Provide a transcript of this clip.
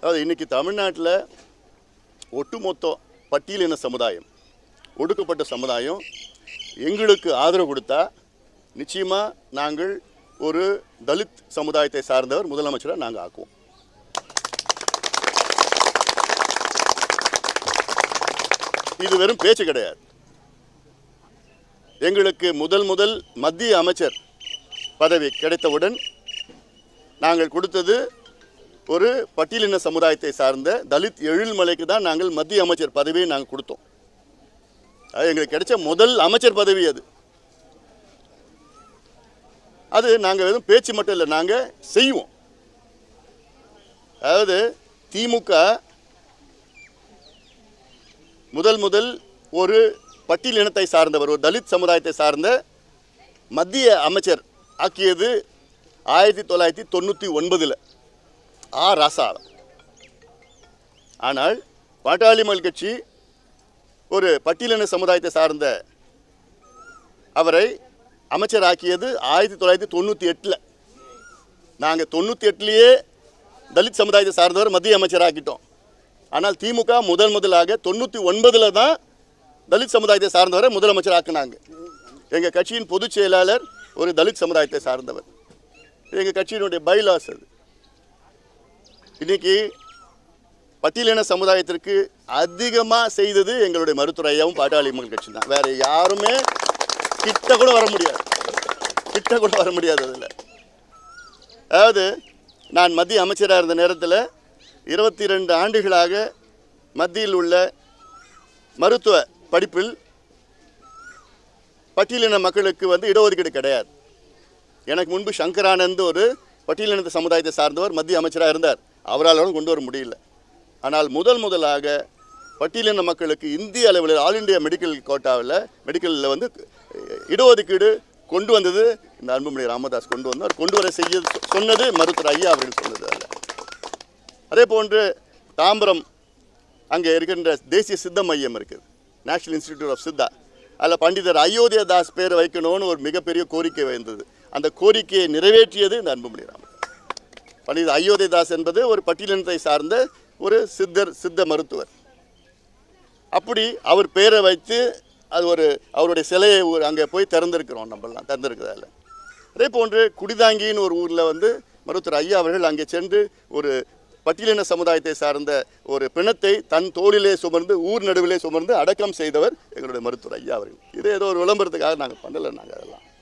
அதாவது இன்றைக்கி தமிழ்நாட்டில் ஒட்டுமொத்த பட்டியலின சமுதாயம், ஒடுக்கப்பட்ட சமுதாயம் எங்களுக்கு ஆதரவு கொடுத்தா நிச்சயமாக நாங்கள் ஒரு தலித் சமுதாயத்தை சார்ந்தவர் முதலமைச்சராக நாங்கள் ஆக்குவோம். இது வெறும் பேச்சு கிடையாது. எங்களுக்கு முதல் மத்திய அமைச்சர் பதவி கிடைத்தவுடன் நாங்கள் கொடுத்தது ஒரு பட்டியலின சமுதாயத்தை சார்ந்த தலித் எழில்மலைக்கு தான் நாங்கள் மத்திய அமைச்சர் பதவியை நாங்கள் கொடுத்தோம். அது எங்களுக்கு கிடைச்ச முதல் அமைச்சர் பதவி. அது நாங்கள் வெறும் பேச்சு மட்டும் இல்லை, நாங்கள் செய்வோம். அதாவது திமுக முதல் ஒரு பட்டியலினத்தை சார்ந்தவர், ஒரு தலித் சமுதாயத்தை சார்ந்த மத்திய அமைச்சர் ஆக்கியது 1999 ராசா. ஆனால் பாட்டாளி மக்கள் கட்சி ஒரு பட்டியலின சமுதாயத்தை சார்ந்த அவரை அமைச்சர் ஆக்கியது 1998. நாங்கள் 98லேயே தலித் சமுதாயத்தை சார்ந்தவர் மத்திய அமைச்சர் ஆக்கிட்டோம். ஆனால் திமுக முதலாக 99 தான் தலித் சமுதாயத்தை சார்ந்தவரை முதலமைச்சர் ஆக்குனாங்க. எங்கள் கட்சியின் பொதுச் செயலாளர் ஒரு தலித் சமுதாயத்தை சார்ந்தவர். எங்கள் கட்சியினுடைய பைலாஸ் அது. இன்னைக்கு பட்டியலின சமுதாயத்திற்கு அதிகமாக செய்தது எங்களுடைய மருத்துவர் ஐயாவும் பாட்டாளி மக்கள் கட்சி தான். வேறு யாருமே கிட்ட கூட வர முடியாது அதில். அதாவது நான் மத்திய அமைச்சராக இருந்த நேரத்தில் 22 ஆண்டுகளாக மத்தியில் உள்ள மருத்துவ படிப்பில் பட்டியலின மக்களுக்கு இடஒதுக்கீடு கிடையாது. எனக்கு முன்பு சங்கரானந்த் ஒரு பட்டியலின சமுதாயத்தை சார்ந்தவர் மத்திய அமைச்சராக இருந்தார். அவரால் கொண்டு வர முடியல. ஆனால் முதலாக பட்டியலின மக்களுக்கு இந்திய அளவில் ஆல் இண்டியா மெடிக்கல் கோட்டாவில் மெடிக்கலில் இடஒதுக்கீடு கொண்டு வந்தது இந்த அன்புமணி ராமதாஸ் கொண்டு வந்தார். கொண்டு வர செய்ய சொன்னது மருத்துவர் ஐயா அவர்கள் சொன்னது அல்ல. அதே போன்று தாம்பரம் அங்கே இருக்கின்ற தேசிய சித்த மையம் இருக்குது, நேஷனல் இன்ஸ்டிடியூட் ஆஃப் சித்தா. அதில் பண்டிதர் அயோத்தியா தாஸ் பேர் வைக்கணும்னு ஒரு மிகப்பெரிய கோரிக்கை வந்தது. அந்த கோரிக்கையை நிறைவேற்றியது இந்த அன்புமணி ராமதாஸ். பண்டிதர் அயோத்தியா தாஸ் என்பது ஒரு பட்டியலினத்தை சார்ந்த ஒரு சித்த மருத்துவர். அப்படி அவர் பேரை வைத்து அது அவருடைய சிலையை அங்கே போய் திறந்திருக்கிறோம், நம்மளாம் திறந்திருக்கிறதால. அதே போன்று குடிதாங்கின்னு ஒரு ஊரில் மருத்துவர் ஐயா அவர்கள் அங்கே சென்று ஒரு பட்டியலின சமுதாயத்தை சார்ந்த ஒரு பிணத்தை தன் தோளிலே சுமர்ந்து ஊர் நடுவிலே சுமர்ந்து அடக்கம் செய்தவர் எங்களுடைய மருத்துவர் ஐயா அவர்கள். இது ஏதோ ஒரு விளம்பரத்துக்காக நாங்கள் பண்ணலை. நாங்கள் அதெல்லாம்